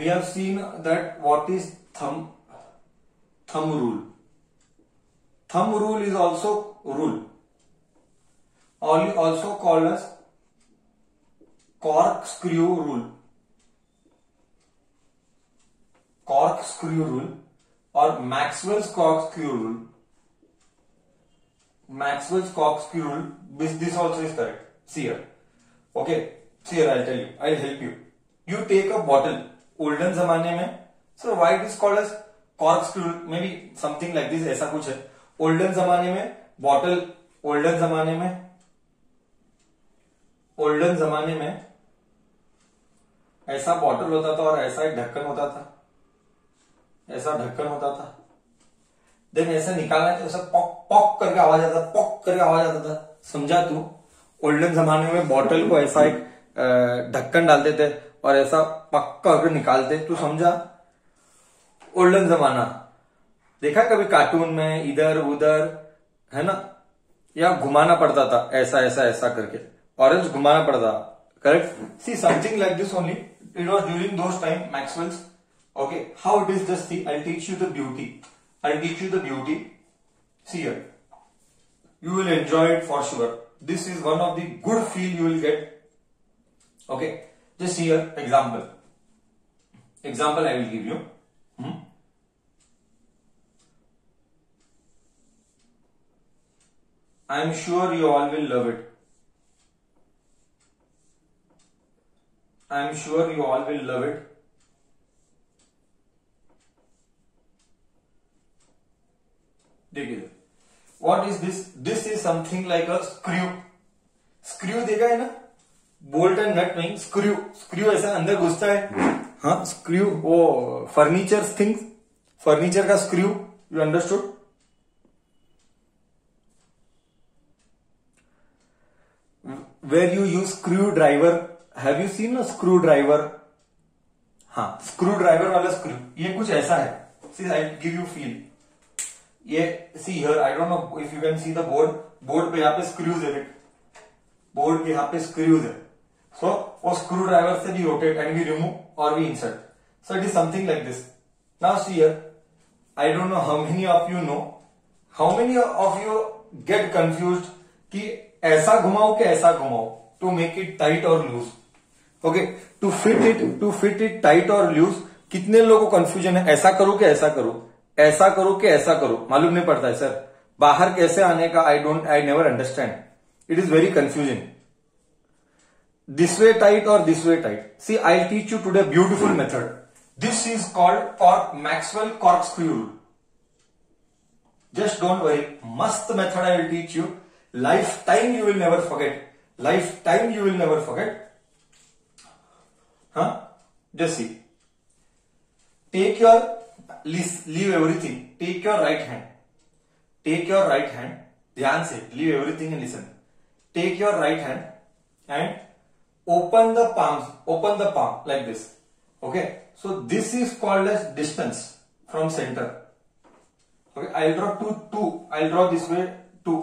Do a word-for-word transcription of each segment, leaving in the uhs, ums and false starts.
we have seen that what is thumb thumb rule. Thumb rule is also rule, also called as corkscrew rule, corkscrew rule or Maxwell's corkscrew rule. Maxwell's corkscrew rule, this, this also is correct. See here. Okay, see here, I'll tell you, I'll help you. You take a bottle, olden zamane mein, so why it is called as corkscrew, maybe something like this, ऐसा कुछ है. Olden zamane में bottle, olden zamane में, olden zamane में ऐसा bottle होता था और ऐसा एक ढक्कन होता था, ऐसा ढक्कन होता था. देन ऐसा निकालना है तो ऐसा पॉक पॉक करके आवाज आता था, पॉक करके आवाज आता था. समझा तू? ओल्डन जमाने में बॉटल को ऐसा एक ढक्कन डालते थे और ऐसा पक्का करके निकालते. तू समझा? ओल्डन जमाना देखा कभी कार्टून में, इधर उधर, है ना? या घुमाना पड़ता था ऐसा ऐसा ऐसा करके, ऑरेंज घुमाना पड़ता. Correct? See something like this only. It was during those time Maxwell's. Okay, how it is just see, I teach you the beauty. I'll teach you the beauty. See here. You will enjoy it for sure. This is one of the good feel you will get. Okay. Just see here. Example. Example I will give you. Hmm? I am sure you all will love it. I am sure you all will love it. देखिए, what is this? This is something like a screw. Screw देखा है ना? Bolt and nut नहीं, screw. Screw ऐसा अंदर घुसता है. हाँ, screw वो furniture things, furniture का screw. You understood? Where you use screwdriver. Have you seen a screwdriver? हाँ, screwdriver वाला screw. ये कुछ ऐसा है. See, I give you feel. ये see here, I don't know if you can see the board. Board पे यहाँ पे स्क्रूज है, बोर्ड के यहाँ पे स्क्रूज है. सो वो स्क्रू ड्राइवर से भी रोटेट एंड वी रिमूव और we insert. So it is something like this. Now see here, I don't know how many of you know, how many of you get confused कि ऐसा घुमाओ कि ऐसा घुमाओ to make it tight और loose. Okay, to fit it to fit it tight और loose. कितने लोगों को कंफ्यूजन है, ऐसा करो कि ऐसा करो, ऐसा करो कि ऐसा करो, मालूम नहीं पड़ता है सर. बाहर कैसे आने का I don't I never understand. It is very confusing. This way tight और this way tight. See, I teach you today beautiful method. This is called cork Maxwell corkscrew rule. Just don't worry, मस्त method I will teach you. Life time you will never forget. Life time you will never forget. हाँ, just see, take your leave everything, take your right hand, take your right hand, ध्यान से, leave everything and listen. Take your right hand and open the palms, open the palm like this. Okay, so this is called as distance from center. Okay, I'll draw two, two, I'll draw this way two.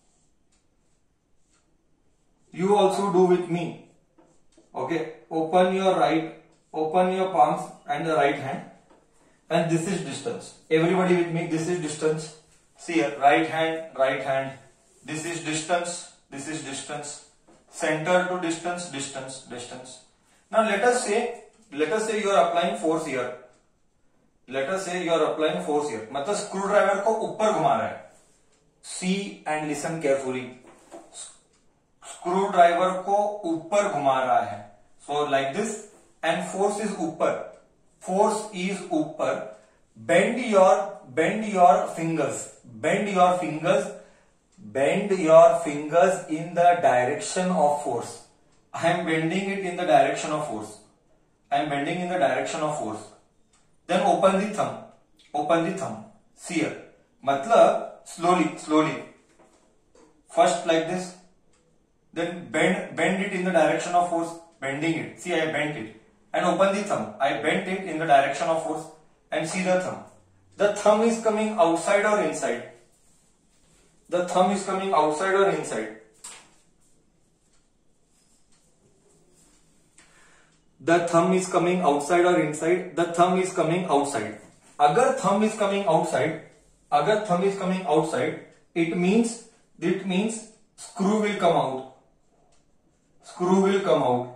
You also do with me. Okay, open your right, open your palms and the right hand. And this is distance. Everybody with me, this is distance. See here, right hand, right hand. This is distance, this is distance. Center to distance, distance, distance. Now let us say, let us say you are applying force here. Let us say you are applying force here. मतलब screwdriver को ऊपर घुमा रहा है. See and listen carefully. Screwdriver को ऊपर घुमा रहा है. So like this, and force is ऊपर. Force is ऊपर. Bend your bend your fingers. Bend your fingers. Bend your fingers in the direction of force. I am bending it in the direction of force. I am bending in the direction of force. Then open the thumb. Open the thumb. See here. मतलब slowly, slowly. First like this. Then bend bend it in the direction of force. Bending it. See, I bent it. And open the thumb. I bent it in the direction of force and see the thumb. The thumb is coming outside or inside? The thumb is coming outside or inside? The thumb is coming outside और inside? The thumb is coming outside. अगर thumb is coming outside, अगर thumb is coming outside, it means it means screw will come out. Screw will come out.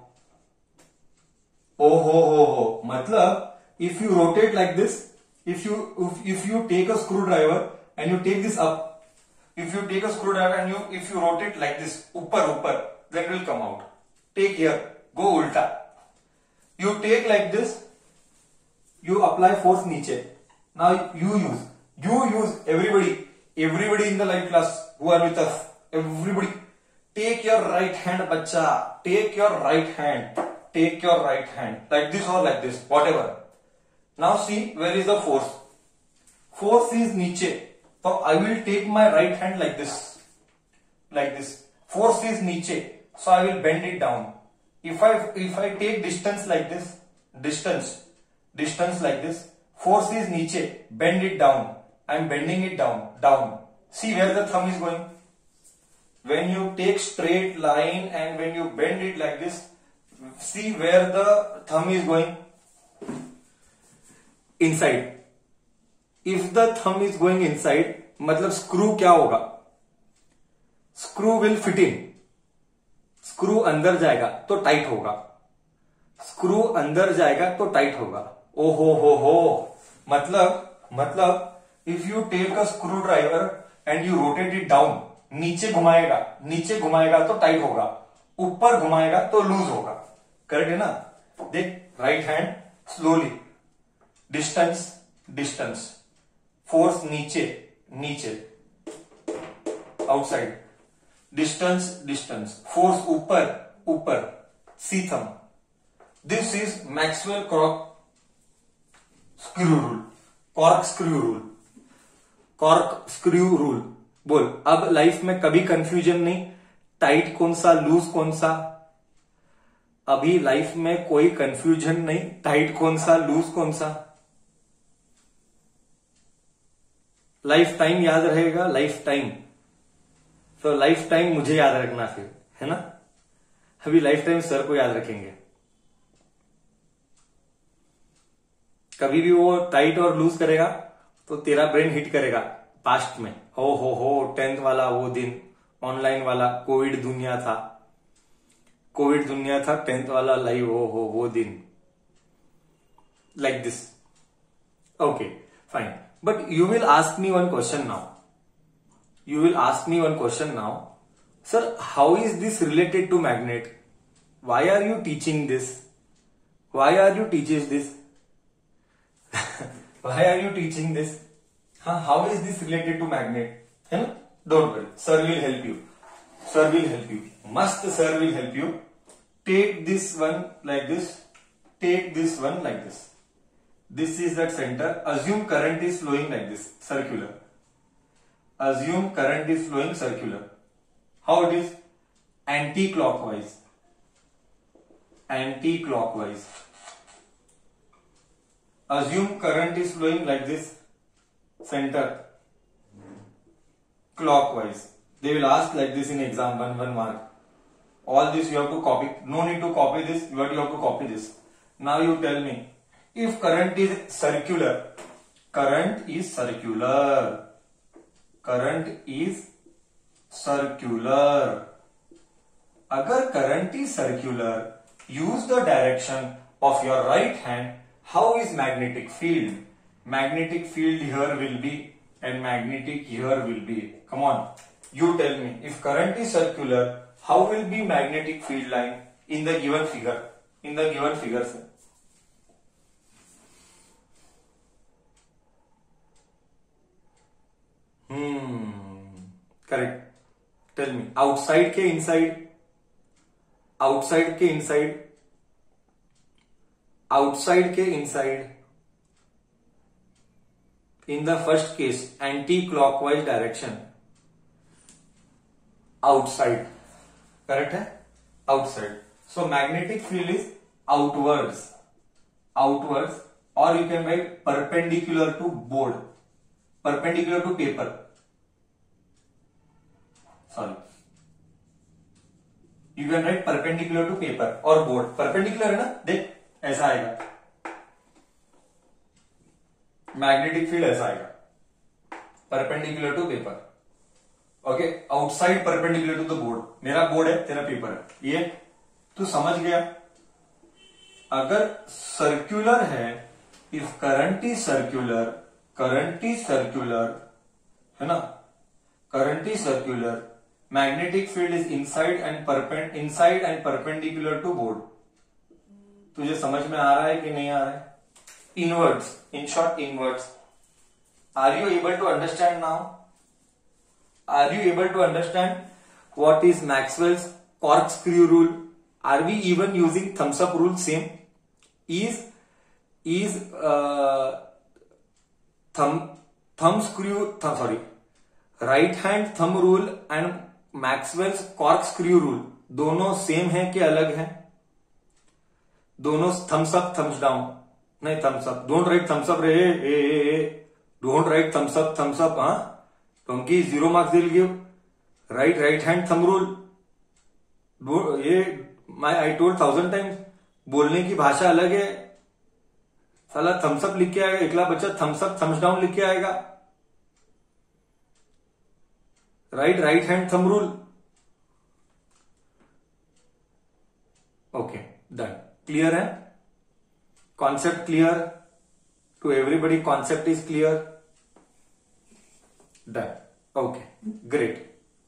ओ हो हो हो मतलब if you rotate like this, if you if, if you take a screwdriver and you take this up, if you take a screwdriver and you if you rotate like this upper upper, then it will come out. Take here, go ulta. You take like this, you apply force niche. Now you use you use everybody everybody in the live class who are with us, everybody take your right hand, bacha, take your right hand, take your right hand like this or like this, whatever. Now see where is the force. Force is niche. So I will take my right hand like this, like this. Force is niche, so I will bend it down. If I if I take distance like this, distance, distance like this, force is niche, bend it down. I am bending it down, down. See where the thumb is going. When you take straight line and when you bend it like this, see where the thumb is going. Inside. If the thumb is going inside, मतलब screw क्या होगा? Screw will fit in. स्क्रू अंदर जाएगा तो tight होगा. Screw अंदर जाएगा तो टाइट होगा. ओ हो हो हो मतलब मतलब if you take a screw driver and you rotate it down, नीचे घुमाएगा, नीचे घुमाएगा तो टाइट होगा, ऊपर घुमाएगा तो लूज होगा. करेक्ट है ना? देख, right hand slowly, distance distance, force नीचे नीचे, आउटसाइड, डिस्टेंस डिस्टेंस, फोर्स ऊपर ऊपर, see thumb. This is Maxwell cork screw rule. Cork screw rule. Cork screw rule. बोल, अब लाइफ में कभी कंफ्यूजन नहीं, टाइट कौन सा, लूज कौन सा. अभी लाइफ में कोई कंफ्यूजन नहीं, टाइट कौन सा, लूज कौन सा. लाइफ टाइम याद रहेगा, लाइफ टाइम. तो लाइफ टाइम मुझे याद रखना फिर, है ना. अभी लाइफ टाइम सर को याद रखेंगे. कभी भी वो टाइट और लूज करेगा तो तेरा ब्रेन हिट करेगा पास्ट में. हो हो हो टेंथ वाला वो दिन, ऑनलाइन वाला, कोविड दुनिया था, कोविड दुनिया था, टेंथ वाला लाइव, हो हो वो दिन, like this. Okay fine. But you will ask me one question now. You will ask me one question now. Sir, how is this related to magnet? Why are you teaching this? Why are you teaching this? Why are you teaching this? Huh? How is this related to magnet? Huh? Don't worry. Sir will help you. Sir will help you. Must sir will help you. Take this one like this. Take this one like this. This is that center. Assume current is flowing like this, circular. Assume current is flowing circular. How it is? Anti-clockwise. Anti-clockwise. Assume current is flowing like this, center. Clockwise. They will ask like this in exam, one, one mark. All this you have to copy. No need to copy this, but you have to copy this. Now you tell me. If current is circular, current is circular, current is circular. अगर current is circular, use the direction of your right hand. How is magnetic field? Magnetic field here will be and magnetic here will be. Come on, you tell me. If current is circular, how will be magnetic field line in the given figure? In the given figure, sir. Hmm. Correct. Tell me. Outside के inside. Outside के inside. Outside के inside. In the first case, anti-clockwise direction. Outside. Correct है? Outside. So magnetic field is outwards. Outwards. Or you can write perpendicular to board. Perpendicular to paper. Sorry. You can write perpendicular to paper or board. Perpendicular है ना? देख, ऐसा आएगा, magnetic field ऐसा आएगा, perpendicular to paper. Okay, outside perpendicular to the board. मेरा board है, तेरा पेपर है, ये तू समझ गया। अगर सर्कुलर है, if current is circular, current is circular है ना, current is circular, magnetic field is inside and perpend inside and perpendicular to board. तुझे समझ में आ रहा है कि नहीं आ रहा है? Inwards, in short inwards. Are you able to understand now? Are you able to understand what is Maxwell's corkscrew rule? Are we even using thumbs up rule? Same. Is is uh, thumb thumb screw thumb, sorry right hand thumb rule and Maxwell's corkscrew rule दोनों same है कि अलग है? दोनों thumbs up thumbs down नहीं, thumbs up. Don't write thumbs up रे, ए ए ए don't write thumbs up thumbs up. हाँ, क्योंकि zero marks will give. Right right hand thumb rule, ये my I told thousand times, बोलने की भाषा अलग है। साला थम्स अप लिख के आएगा, एकला बच्चा थम्स अप थम्स डाउन लिख के आएगा। Right right hand thumb rule. Okay, done. Clear है? Concept clear to everybody? Concept is clear? Done. Okay, great.